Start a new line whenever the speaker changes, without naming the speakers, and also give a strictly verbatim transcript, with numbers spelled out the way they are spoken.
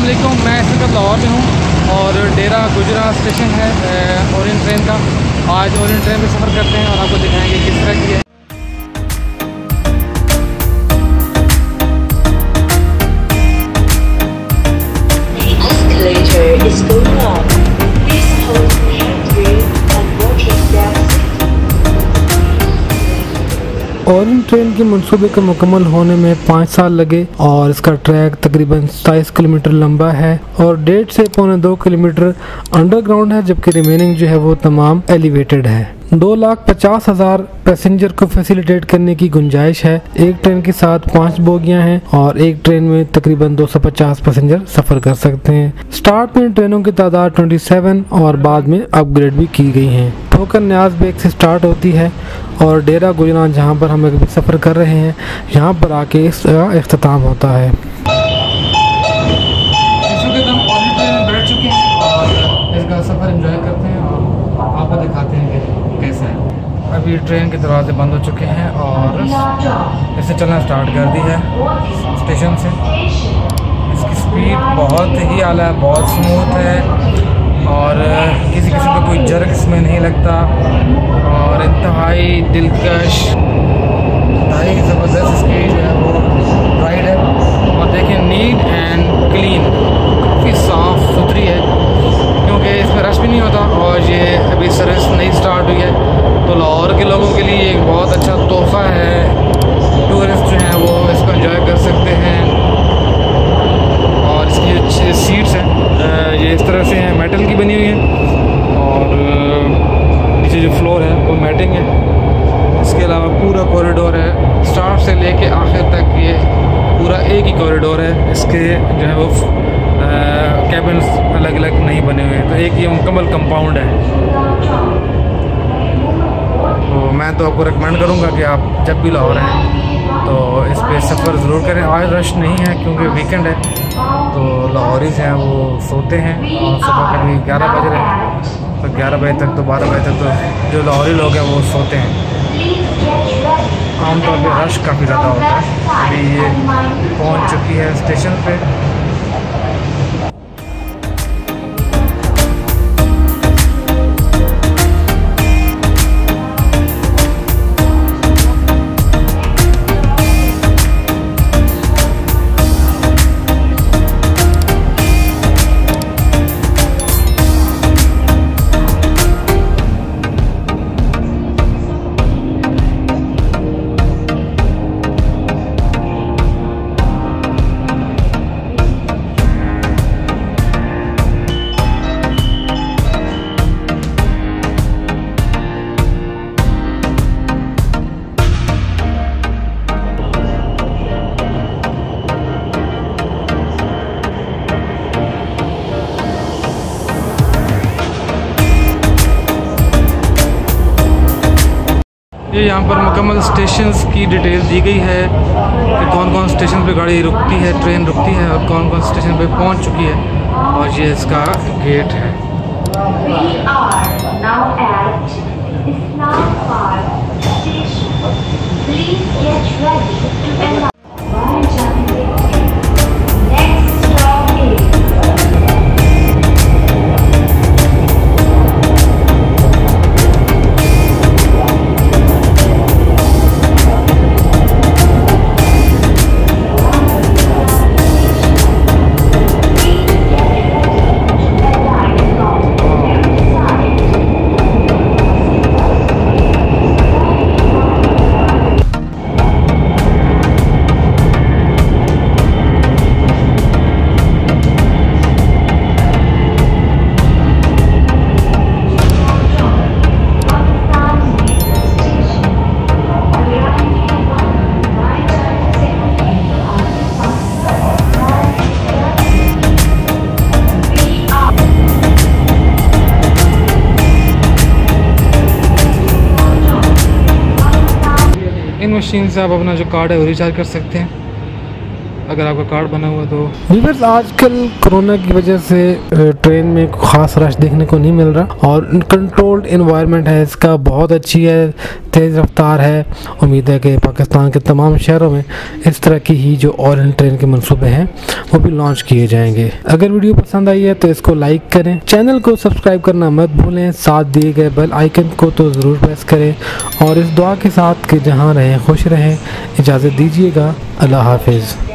अस्सलाम वालेकुम, मैं इस वक्त लाहौर में हूँ और डेरा गुजरा स्टेशन है ओरिएंट ट्रेन का। आज ओरिएंट ट्रेन में सफ़र करते हैं और आपको दिखाएंगे किस तरह की है।
ओरिएंट ट्रेन के मंसूबे के मुकम्मल होने में पाँच साल लगे और इसका ट्रैक तकरीबन सताईस किलोमीटर लंबा है और डेढ़ से पौने दो किलोमीटर अंडरग्राउंड है, जबकि रिमेनिंग जो है वो तमाम एलिवेटेड है। दो लाख पचास हजार पैसेंजर को फैसिलिटेट करने की गुंजाइश है। एक ट्रेन के साथ पाँच बोगियां हैं और एक ट्रेन में तकरीबन दो सौ पचास पैसेंजर सफ़र कर सकते हैं। स्टार्ट में ट्रेनों की तादाद सत्ताईस और बाद में अपग्रेड भी की गई हैं। ठोकर न्याज बेग से स्टार्ट होती है और डेरा गुजरा, जहां पर हम अभी सफ़र कर रहे हैं, यहां पर आके इसका इख्तिताम होता है।
बैठ चुके हैं और इसका सफ़र एंजॉय करते हैं और आपको दिखाते हैं कि कैसा है। अभी ट्रेन के दरवाजे बंद हो चुके हैं और इसे चलना स्टार्ट कर दी है स्टेशन से। इसकी स्पीड बहुत ही आला है, बहुत स्मूथ है और किसी किस्म का कोई जर्क इसमें नहीं लगता और इंतहाई दिलकश, इंतहाई ज़बरदस्त इसकी जो है वो राइड है। और देखिए नीट एंड क्लीन, काफ़ी साफ़ सुथरी है क्योंकि इसमें रश भी नहीं होता और ये अभी सर्विस नहीं स्टार्ट हुई है, तो लाहौर के लोगों के लिए एक बहुत अच्छा तोहफ़ा है। टूरिस्ट जो हैं वो इसको एंजॉय कर सकते हैं और इसकी अच्छी सीट्स हैं, ये इस तरह से हैं, मेटल की बनी हुई है और नीचे जो फ्लोर है वो मैटिंग है। इसके अलावा पूरा कॉरिडोर है, स्टार्ट से लेके आखिर तक ये पूरा एक ही कॉरिडोर है। इसके जो है वो कैबिन्स अलग अलग नहीं बने हुए हैं, तो एक ये मुकम्मल कंपाउंड है। तो मैं तो आपको रिकमेंड करूँगा कि आप जब भी लाहौर हैं तो इस पे सफ़र ज़रूर करें। आज रश नहीं है क्योंकि वीकेंड है, तो लाहौरीज़ हैं वो सोते हैं और सुबह कभी ग्यारह बज रहे हैं तो ग्यारह बजे तक तो बारह बजे तक तो जो लाहौरी लोग हैं वो सोते हैं। आमतौर पे रश काफ़ी ज़्यादा होता है। अभी ये पहुंच चुकी है स्टेशन पे। ये यहाँ पर मुकम्मल स्टेशंस की डिटेल दी गई है कि कौन कौन स्टेशन पे गाड़ी रुकती है, ट्रेन रुकती है और कौन कौन स्टेशन पे पहुँच चुकी है और ये इसका गेट है। इन मशीन से आप अपना जो कार्ड है वो रिचार्ज कर सकते हैं। अगर आपका कार्ड बना हुआ तो।
व्यूअर्स, आजकल कोरोना की वजह से ट्रेन में खास रश देखने को नहीं मिल रहा और कंट्रोल्ड इन्वायरमेंट है इसका, बहुत अच्छी है, तेज़ रफ्तार है। उम्मीद है कि पाकिस्तान के तमाम शहरों में इस तरह की ही जो ऑरेंज ट्रेन के मंसूबे हैं वो भी लॉन्च किए जाएंगे। अगर वीडियो पसंद आई है तो इसको लाइक करें, चैनल को सब्सक्राइब करना मत भूलें, साथ दिए गए बेल आइकन को तो ज़रूर प्रेस करें और इस दुआ के साथ कि जहां रहें खुश रहें। इजाज़त दीजिएगा। अल्लाह हाफिज़।